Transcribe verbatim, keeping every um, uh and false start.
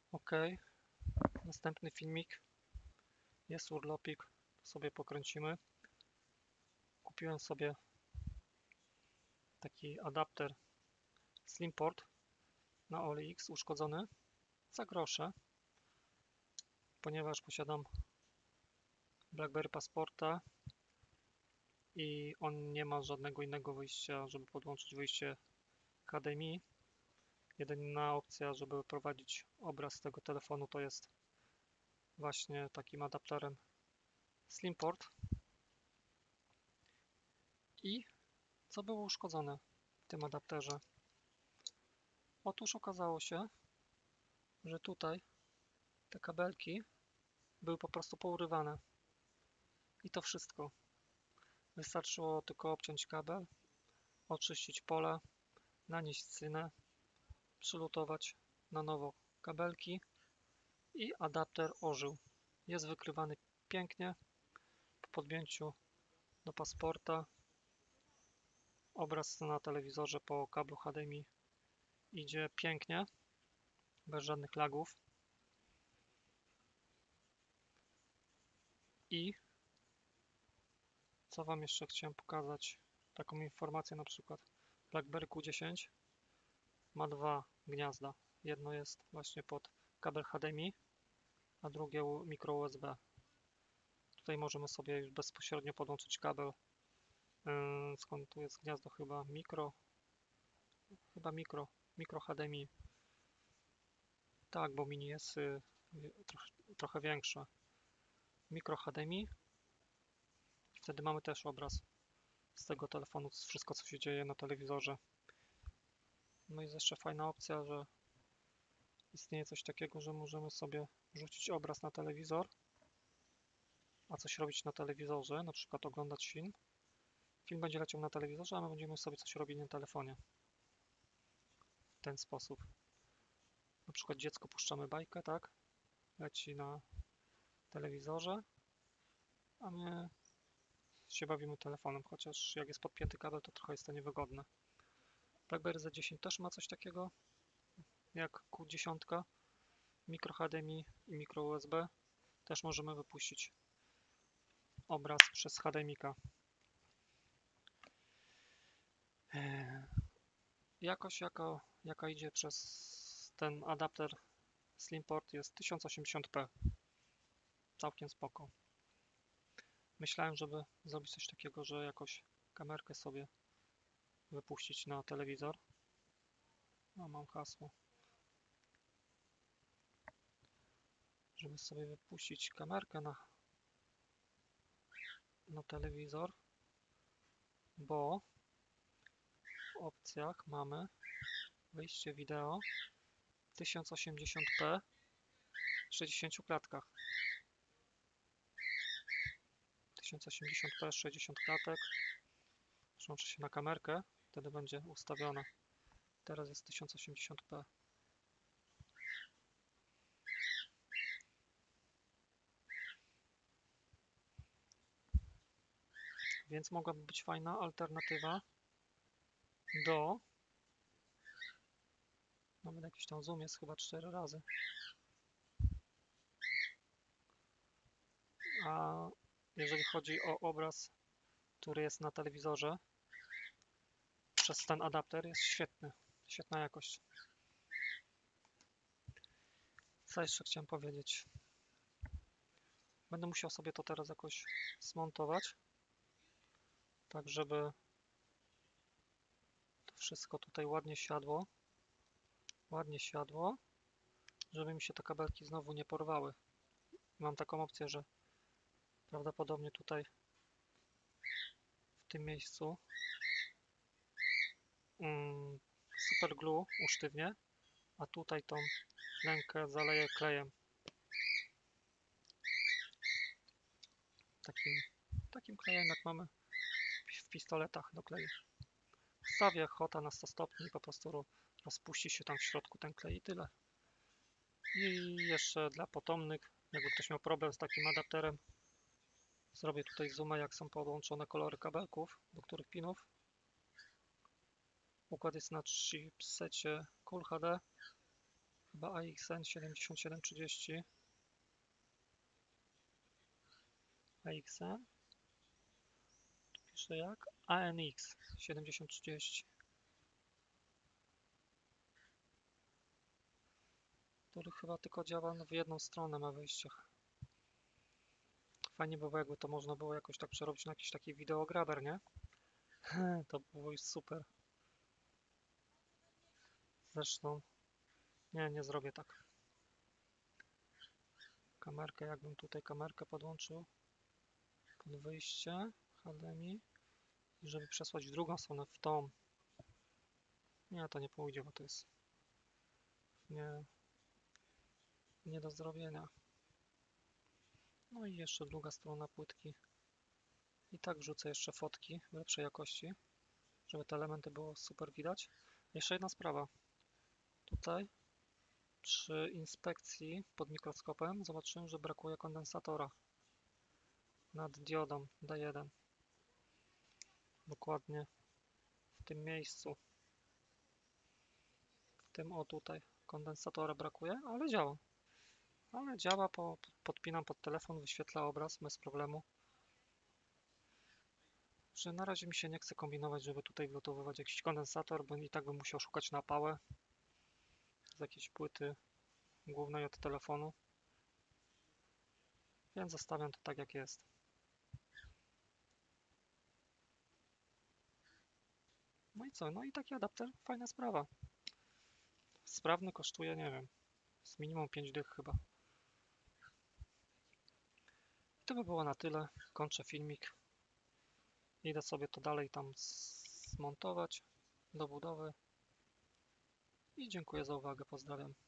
Ok, następny filmik. Jest urlopik, sobie pokręcimy. Kupiłem sobie taki adapter Slimport na O L X uszkodzony za grosze, ponieważ posiadam BlackBerry Passporta i on nie ma żadnego innego wyjścia, żeby podłączyć wyjście H D M I. Jedyna opcja, żeby prowadzić obraz z tego telefonu, to jest właśnie takim adapterem Slimport. I co było uszkodzone w tym adapterze? Otóż okazało się, że tutaj te kabelki były po prostu pourywane. I to wszystko. Wystarczyło tylko obciąć kabel, oczyścić pole, nanieść cynę, przylutować na nowo kabelki i adapter ożył. Jest wykrywany pięknie po podpięciu do paszporta. Obraz na telewizorze po kablu H D M I idzie pięknie, bez żadnych lagów. I co Wam jeszcze chciałem pokazać, taką informację, na przykład BlackBerry Q dziesięć ma dwa gniazda. Jedno jest właśnie pod kabel H D M I, a drugie mikro U S B. Tutaj możemy sobie już bezpośrednio podłączyć kabel. Yy, skąd tu jest gniazdo? Chyba mikro, chyba mikro, mikro H D M I. Tak, bo mini jest yy, trochę, trochę większe. Mikro H D M I. Wtedy mamy też obraz z tego telefonu, wszystko co się dzieje na telewizorze. No i jest jeszcze fajna opcja, że istnieje coś takiego, że możemy sobie wrzucić obraz na telewizor, a coś robić na telewizorze, na przykład oglądać film. Film będzie leciał na telewizorze, a my będziemy sobie coś robić na telefonie. W ten sposób. Na przykład dziecko puszczamy bajkę, tak? Leci na telewizorze, a my się bawimy telefonem, chociaż jak jest podpięty kabel, to trochę jest to niewygodne. BlackBerry Z dziesięć też ma coś takiego jak Q dziesięć, mikro H D M I i mikro U S B. Też możemy wypuścić obraz przez H D M I ka. Jakość jaka, jaka idzie przez ten adapter Slimport jest tysiąc osiemdziesiąt p. Całkiem spoko. Myślałem, żeby zrobić coś takiego, że jakoś kamerkę sobie wypuścić na telewizor. No, mam hasło. Żeby sobie wypuścić kamerkę na, na telewizor, bo w opcjach mamy wyjście wideo tysiąc osiemdziesiąt p w sześćdziesięciu klatkach. tysiąc osiemdziesiąt p, sześćdziesiąt klatek. Przełączę się na kamerkę, wtedy będzie ustawione. Teraz jest tysiąc osiemdziesiąt p. Więc mogłaby być fajna alternatywa do... Nawet jakiś tam zoom jest chyba cztery razy. A jeżeli chodzi o obraz, który jest na telewizorze, przez ten adapter jest świetny. Świetna jakość. Co jeszcze chciałem powiedzieć? Będę musiał sobie to teraz jakoś zmontować, tak żeby to wszystko tutaj ładnie siadło. Ładnie siadło, żeby mi się te kabelki znowu nie porwały. Mam taką opcję, że prawdopodobnie tutaj w tym miejscu mm, super glue usztywnię, a tutaj tą lękę zaleję klejem. Takim, takim klejem jak mamy w pistoletach do kleju. Wstawię hota na sto stopni i po prostu rozpuści się tam w środku ten klej i tyle. I jeszcze dla potomnych, jakby ktoś miał problem z takim adapterem, zrobię tutaj zooma, jak są podłączone kolory kabelków, do których pinów. Układ jest na chipsecie Cool H D. Chyba A X N siedemdziesiąt siedem trzydzieści. A X N. Tu pisze jak? A N X siedemdziesiąt trzydzieści. Który chyba tylko działa w jedną stronę, ma wyjście. Fajnie by było, jakby to można było jakoś tak przerobić na jakiś taki wideograber, nie? To było już super. Zresztą, nie, nie zrobię tak. Kamerkę, jakbym tutaj kamerkę podłączył pod wyjście H D M I i żeby przesłać w drugą stronę, w tą. Nie, to nie pójdzie, bo to jest nie, nie do zrobienia. No i jeszcze druga strona płytki. I tak wrzucę jeszcze fotki w lepszej jakości, żeby te elementy było super widać. Jeszcze jedna sprawa. Tutaj przy inspekcji pod mikroskopem zobaczyłem, że brakuje kondensatora nad diodą D jeden. Dokładnie w tym miejscu. W tym o tutaj kondensatora brakuje, ale działa. Ale działa, po, podpinam pod telefon, wyświetla obraz bez problemu. Że na razie mi się nie chce kombinować, żeby tutaj wlutowywać jakiś kondensator, bo i tak bym musiał szukać na pałę z jakiejś płyty głównej od telefonu. Więc zostawiam to tak jak jest. No i co? No i taki adapter, fajna sprawa. Sprawny kosztuje, nie wiem, z minimum pięć dych chyba. I to by było na tyle. Kończę filmik. Idę sobie to dalej tam zmontować do budowy. I dziękuję za uwagę. Pozdrawiam.